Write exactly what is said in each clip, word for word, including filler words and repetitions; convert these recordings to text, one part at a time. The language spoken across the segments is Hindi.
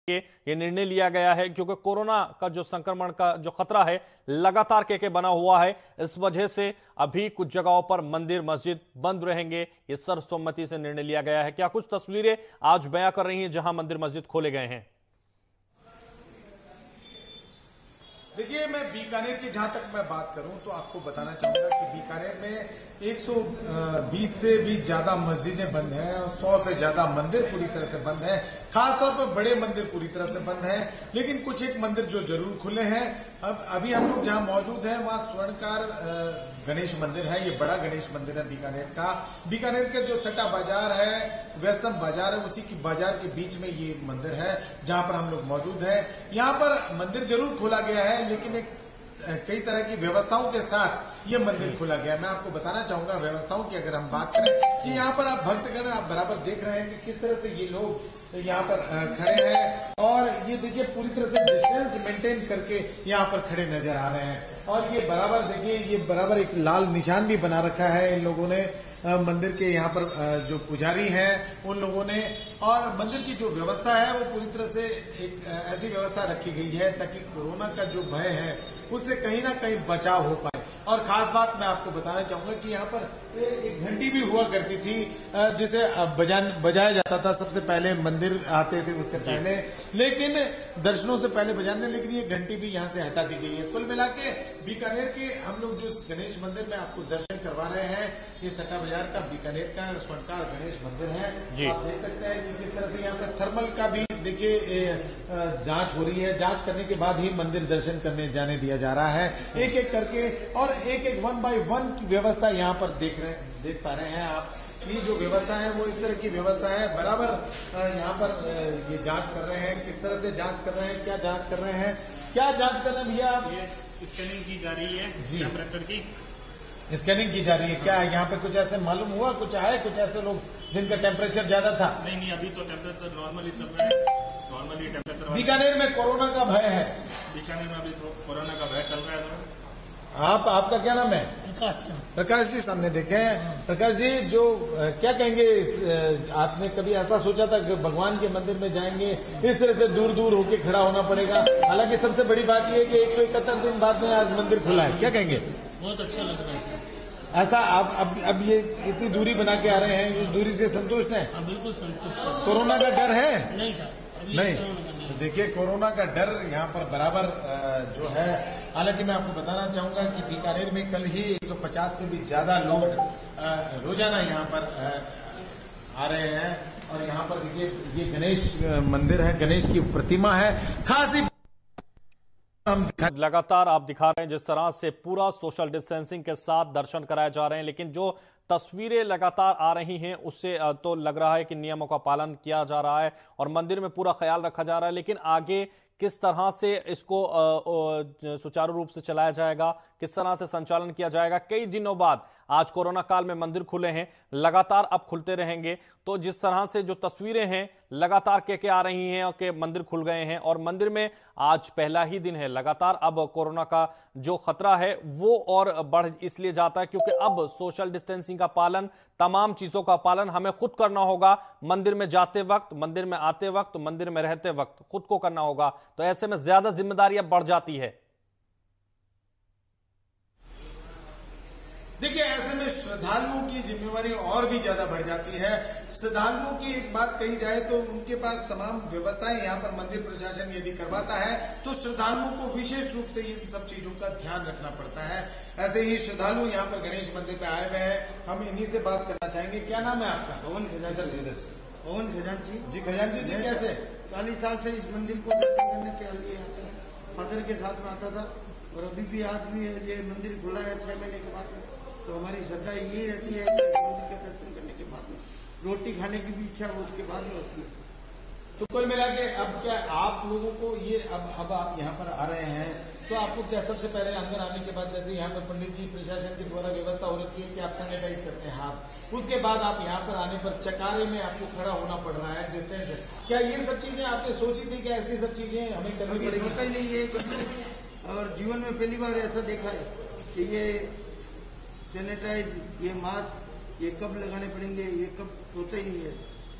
ये निर्णय लिया गया है क्योंकि कोरोना का जो संक्रमण का जो खतरा है लगातार के के बना हुआ है। इस वजह से अभी कुछ जगहों पर मंदिर मस्जिद बंद रहेंगे। ये सर्वसम्मति से निर्णय लिया गया है। क्या कुछ तस्वीरें आज बयां कर रही हैं जहां मंदिर मस्जिद खोले गए हैं। देखिए, मैं बीकानेर की जहां तक मैं बात करूं तो आपको बताना चाहूंगा कि बीकानेर में एक सौ बीस से भी ज्यादा मस्जिदें बंद हैं और सौ से ज्यादा मंदिर पूरी तरह से बंद हैं। खासतौर पर बड़े मंदिर पूरी तरह से बंद हैं, लेकिन कुछ एक मंदिर जो जरूर खुले हैं। अब अभी हम लोग जहां मौजूद हैं वहां स्वर्णकार गणेश मंदिर है। ये बड़ा गणेश मंदिर है बीकानेर का। बीकानेर का जो सट्टा बाजार है, व्यस्तम बाजार है, उसी की बाजार के बीच में ये मंदिर है जहां पर हम लोग मौजूद हैं। यहाँ पर मंदिर जरूर खोला गया है, लेकिन एक कई तरह की व्यवस्थाओं के साथ ये मंदिर खोला गया। मैं आपको बताना चाहूंगा व्यवस्थाओं की अगर हम बात करें कि यहाँ पर आप भक्तगण आप बराबर देख रहे हैं कि किस तरह से ये लोग यहाँ पर खड़े हैं और ये देखिए पूरी तरह से डिस्टेंस मेंटेन करके यहाँ पर खड़े नजर आ रहे हैं। और ये बराबर देखिए, ये बराबर एक लाल निशान भी बना रखा है इन लोगों ने, मंदिर के यहाँ पर जो पुजारी हैं उन लोगों ने। और मंदिर की जो व्यवस्था है वो पूरी तरह से एक ऐसी व्यवस्था रखी गई है ताकि कोरोना का जो भय है उससे कहीं ना कहीं बचाव हो पाए। और खास बात मैं आपको बताना चाहूंगा कि यहाँ पर एक घंटी भी हुआ करती थी जिसे बजाया जाता था सबसे पहले मंदिर आते थे उससे पहले, लेकिन दर्शनों से पहले बजाने, लेकिन ये घंटी भी यहाँ से हटा दी गई है। कुल मिला के बीकानेर के हम लोग जो गणेश मंदिर में आपको दर्शन करवा रहे हैं, ये सट्टा बाजार का बीकानेर का स्वर्णकार गणेश मंदिर है। आप देख सकते हैं कि किस तरह से यहाँ पर थर्मल का भी देखिए जांच हो रही है। जांच करने के बाद ही मंदिर दर्शन करने जाने दिया जा रहा है एक एक करके, और एक एक वन बाय वन की व्यवस्था यहाँ पर देख रहे देख पा रहे हैं आप। ये जो व्यवस्था है वो इस तरह की व्यवस्था है। बराबर यहाँ पर ये जांच कर रहे हैं, किस तरह से जांच कर रहे हैं, क्या जांच कर रहे हैं, क्या जांच कर रहे हैं भैया आप? ये स्कैनिंग की जा रही है जी, टेम्परेचर की स्कैनिंग की जा रही है। क्या यहाँ पे कुछ ऐसे मालूम हुआ, कुछ आए कुछ ऐसे लोग जिनका टेम्परेचर ज्यादा था? नहीं नहीं, अभी तो टेम्परेचर नॉर्मली चल रहा है। नॉर्मली टेम्परेचर बीकानेर में कोरोना का भय है। बीकानेर में अभी तो कोरोना का भय चल रहा है। आप आपका क्या नाम है? प्रकाश प्रकाश जी, सामने देखे हैं। प्रकाश जी, जो क्या कहेंगे इस, आपने कभी ऐसा सोचा था कि भगवान के मंदिर में जाएंगे इस तरह से दूर दूर होके खड़ा होना पड़ेगा? हालांकि सबसे बड़ी बात यह है कि एक सौ इकहत्तर दिन बाद में आज मंदिर खुला है, क्या कहेंगे? बहुत अच्छा लग रहा है। ऐसा आप अब अब ये इतनी दूरी बना के आ रहे हैं, इस दूरी से संतुष्ट हैं? बिल्कुल संतुष्ट। कोरोना का डर है? नहीं सर, नहीं। तो देखिए, कोरोना का डर यहाँ पर बराबर जो है। हालांकि मैं आपको बताना चाहूंगा कि बीकानेर में कल ही एक सौ पचास से भी ज्यादा लोग रोजाना यहाँ पर आ रहे हैं। और यहाँ पर देखिए ये गणेश मंदिर है, गणेश की प्रतिमा है। खासी लगातार आप दिखा रहे हैं जिस तरह से पूरा सोशल डिस्टेंसिंग के साथ दर्शन कराए जा रहे हैं, लेकिन जो तस्वीरें लगातार आ रही हैं उससे तो लग रहा है कि नियमों का पालन किया जा रहा है और मंदिर में पूरा ख्याल रखा जा रहा है। लेकिन आगे किस तरह से इसको सुचारू रूप से चलाया जाएगा, किस तरह से संचालन किया जाएगा। कई दिनों बाद आज कोरोना काल में मंदिर खुले हैं, लगातार अब खुलते रहेंगे। तो जिस तरह से जो तस्वीरें हैं लगातार के के आ रही हैं कि मंदिर खुल गए हैं और मंदिर में आज पहला ही दिन है, लगातार अब कोरोना का जो खतरा है वो और बढ़ इसलिए जाता है क्योंकि अब सोशल डिस्टेंसिंग का पालन, तमाम चीजों का पालन हमें खुद करना होगा। मंदिर में जाते वक्त, मंदिर में आते वक्त, मंदिर में रहते वक्त खुद को करना होगा। तो ऐसे में ज्यादा जिम्मेदारी अब बढ़ जाती है। देखिए, ऐसे में श्रद्धालुओं की जिम्मेवारी और भी ज्यादा बढ़ जाती है। श्रद्धालुओं की एक बात कही जाए तो उनके पास तमाम व्यवस्थाएं यहाँ पर मंदिर प्रशासन यदि करवाता है तो श्रद्धालुओं को विशेष रूप से इन सब चीजों का ध्यान रखना पड़ता है। ऐसे ही श्रद्धालु यहाँ पर गणेश मंदिर पे आए हुए हैं, हम इन्हीं से बात करना चाहेंगे। क्या नाम है आपका? पवन खजांची। पवन खजांची जी, खजांची जी, कैसे? चालीस साल से इस मंदिर को दर्शन करने के लिए फादर के साथ में आता था और अभी भी आज भी ये मंदिर खुला है छह महीने के बाद में। तो हमारी श्रद्धा यही रहती है कि मंदिर के दर्शन करने के बाद में रोटी खाने की भी इच्छा उसके बाद में होती है। तो कुल मिला के अब क्या आप लोगों को ये अब अब आप यहाँ पर आ रहे हैं तो आपको क्या सबसे पहले अंदर आने के बाद जैसे यहाँ पर पंडित जी प्रशासन के द्वारा व्यवस्था हो रही है कि आप सैनिटाइज करते हैं हाथ, उसके बाद आप यहाँ पर आने पर चकारे में आपको खड़ा होना पड़ रहा है, डिस्टेंस है। क्या ये सब चीजें आपने सोची थी कि ऐसी सब चीजें हमें करनी पड़ेगी? सोचा ही नहीं है और जीवन में पहली बार ऐसा देखा है कि ये सैनिटाइज, ये मास्क, ये कब लगाने पड़ेंगे, ये कब सोचा ही नहीं है।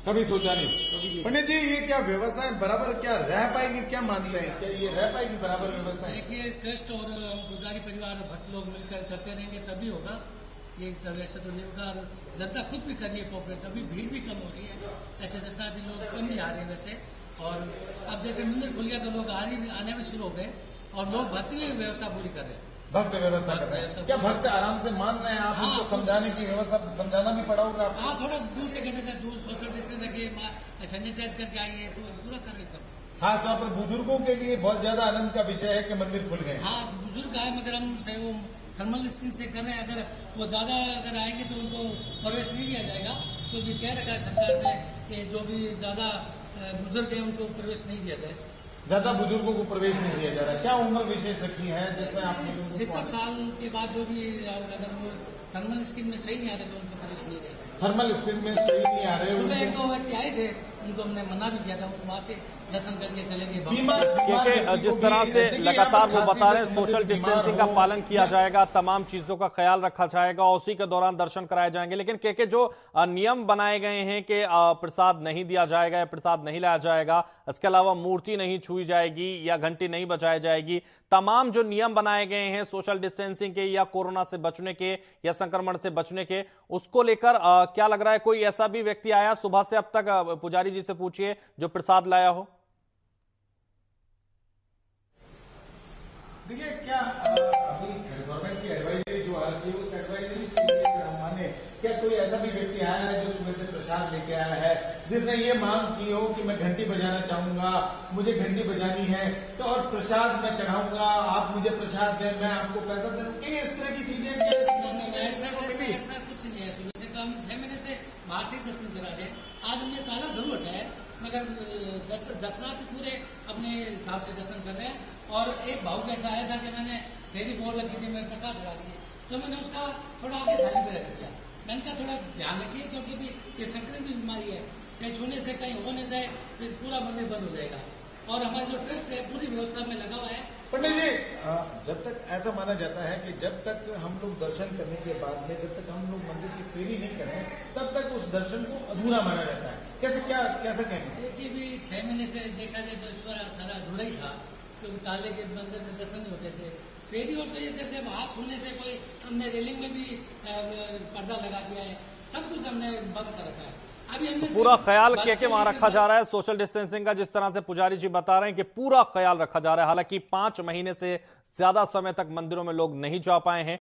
कभी सोचा नहीं। पंडित जी ये क्या व्यवस्थाएं बराबर क्या रह पाएगी, क्या मानते हैं, क्या ये रह पाएगी बराबर व्यवस्थाएं? देखिए ट्रस्ट और पुजारी परिवार और भक्त लोग मिलकर करते रहेंगे तभी होगा, ये तब ऐसे तो नहीं होगा। और जनता खुद भी कर रही है कोऑपरेट, अभी भीड़ भी कम हो रही है, ऐसे दर्शनार्थी लोग कम भी आ रहे हैं वैसे। और अब जैसे मंदिर खुल गया तो लोग आने भी आने में शुरू हो गए और लोग भक्ति भी व्यवस्था पूरी कर रहे हैं, भक्त व्यवस्था कर रहे हैं। क्या भक्त आराम से मान रहे हैं? आप हाँ, उनको समझाने की व्यवस्था समझाना भी पड़ा होगा आपको? हाँ थोड़ा दूर से कहते थे, दूर सोशल डिस्टेंस रखिए, सैनिटाइज करके आइए, तो पूरा कर रहे सब। खास तौर पर बुजुर्गों के लिए बहुत ज्यादा आनंद का विषय है कि मंदिर खुल गए। हाँ बुजुर्ग आए मगर हम से वो थर्मल स्क्रीन से कर रहे हैं, अगर वो ज्यादा अगर आएंगे तो उनको प्रवेश नहीं दिया जाएगा, क्योंकि कह रखा है सरकार से कि जो भी ज्यादा बुजुर्ग है उनको प्रवेश नहीं दिया जाए। ज्यादा बुजुर्गों को प्रवेश नहीं दिया जा रहा, क्या उम्र विशेष रखी है जिसमें आप? सत्तर साल के बाद जो भी अगर वो थर्मल स्क्रीन में सही नहीं आ रहे तो उनको प्रवेश नहीं देगा। थर्मल स्क्रीन में सही नहीं आ रहे? सुबह एक दो व्यक्ति आए थे, उनको हमने मना भी किया था, वहां से दर्शन करके चले गए। क्योंकि जिस तरह से लगातार वो बता रहे हैं सोशल डिस्टेंसिंग का पालन किया जाएगा, तमाम चीजों का ख्याल रखा जाएगा, उसी के दौरान दर्शन कराए जाएंगे। लेकिन के के जो नियम बनाए गए हैं कि प्रसाद नहीं दिया जाएगा, प्रसाद नहीं लाया जाएगा, इसके अलावा मूर्ति नहीं छुई जाएगी या घंटी नहीं बजाई जाएगी, तमाम जो नियम बनाए गए हैं सोशल डिस्टेंसिंग के या कोरोना से बचने के या संक्रमण से बचने के, उसको लेकर क्या लग रहा है? कोई ऐसा भी व्यक्ति आया सुबह से अब तक, पुजारी जी से पूछिए, जो प्रसाद लाया हो? देखिए क्या अभी गवर्नमेंट की एडवाइजरी जो आ रही है उस एडवाइजरी के लिए अगर हम माने, क्या कोई ऐसा भी व्यक्ति आया है जो सुबह से प्रसाद लेके आया है जिसने ये मांग की हो कि मैं घंटी बजाना चाहूंगा, मुझे घंटी बजानी है तो और प्रसाद मैं चढ़ाऊंगा, आप मुझे प्रसाद दें, मैं आपको पैसा दे दूंगा, इस तरह की चीजें? ऐसा ऐसा कुछ नहीं है। सुबह से हम छह महीने से बाहर से दर्शन करा रहे हैं, आज हमने ताला जरूर हटाया मगर दर्शनार्थी पूरे अपने हिसाब से दर्शन कर रहे हैं। और एक भाव कैसा आया था कि मैंने फेरी बोल रखी थी, मैं प्रसाद चढ़ा दी, तो मैंने उसका थोड़ा आगे थाली पे रख दिया। मैंने कहा थोड़ा ध्यान रखिए क्योंकि भी ये संक्रांति बीमारी है, कहीं छूने से कहीं हो न जाए फिर पूरा मंदिर बंद हो जाएगा। और हमारा जो ट्रस्ट है पूरी व्यवस्था में लगा हुआ है। पंडित जी जब तक ऐसा माना जाता है कि जब तक हम लोग दर्शन करने के बाद में जब तक हम लोग मंदिर की फेरी नहीं करें तब तक उस दर्शन को अधूरा माना जाता है, कैसे क्या कैसे कहेंगे? देखिए भी छह महीने से देखा जाए तो ईश्वर सारा अधूरा ही था, क्योंकि ताले के मंदिर से दर्शन नहीं होते थे। फेरी और तो ये जैसे हाथ छूने से कोई, हमने रेलिंग में भी पर्दा लगा दिया है, सब कुछ हमने बंद कर रखा है। अभी हमने पूरा ख्याल के के वहां रखा जा रहा है सोशल डिस्टेंसिंग का, जिस तरह से पुजारी जी बता रहे हैं कि पूरा ख्याल रखा जा रहा है। हालांकि पांच महीने से ज्यादा समय तक मंदिरों में लोग नहीं जा पाए हैं।